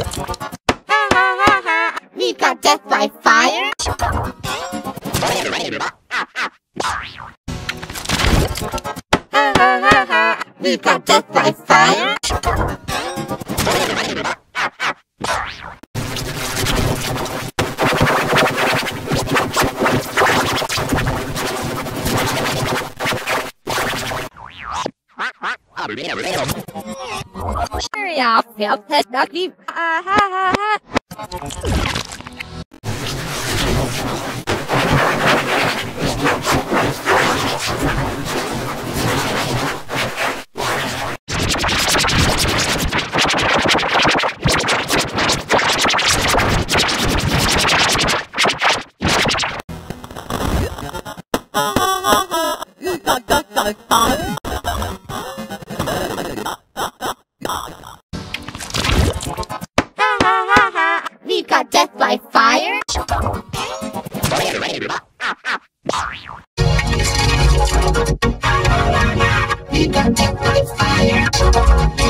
We've got death by fire. We've got death by fire. Hurry up, Phil. Let's not leave. We've got death by fire. We've got death by fire.